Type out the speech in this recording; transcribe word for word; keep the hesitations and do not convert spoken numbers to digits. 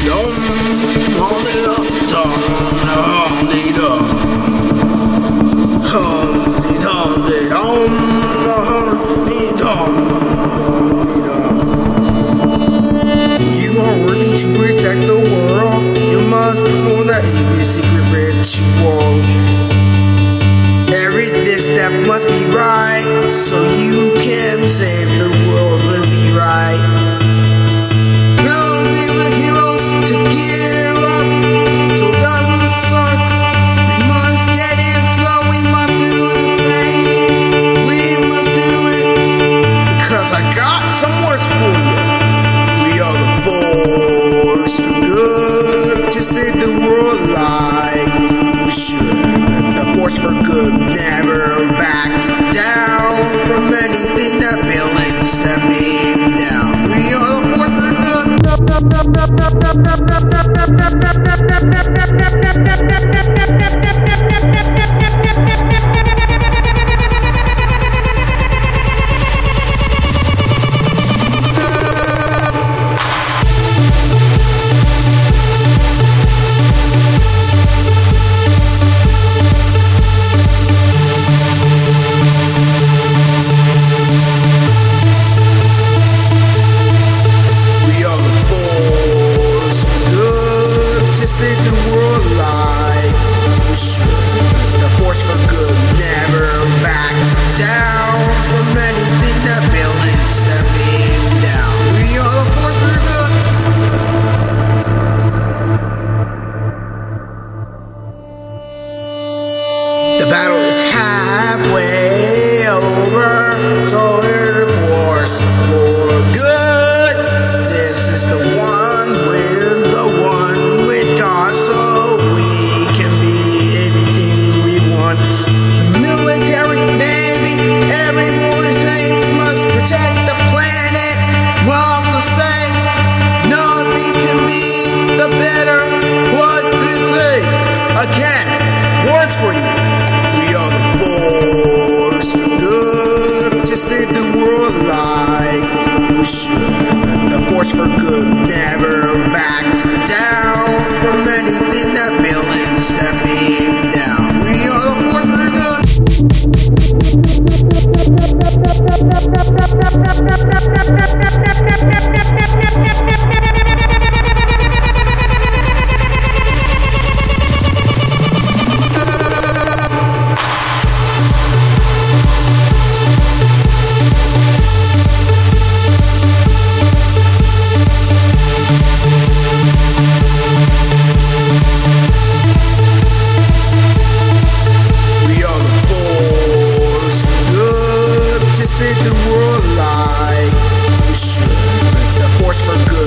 You are worthy to protect the world. You must perform the evil secret ritual. Every this step must be right, so you can save the world and be right. Now the heroes to give up, so it doesn't suck. We must get in, so we must do the thing. We must do it, because I got some words for you. We are the force for good to save the world like we should. The force for good never backs down from anything that villains step him down. We are the force for good. Save the world like we should. The force for good never backs down from anything that villains step him down. We are the force for good. The battle is halfway over, so we're the force for good. This is the one with the one with God, so we can be everything we want. The military, navy, everyone say must protect the planet. We'll also say nothing can be the better. What do you think? Again, words for you. We are the force for good to save the world like we should. The force for good never backs down from anything that villains step him down. We are the force for good. Save the world like we should. The force for good.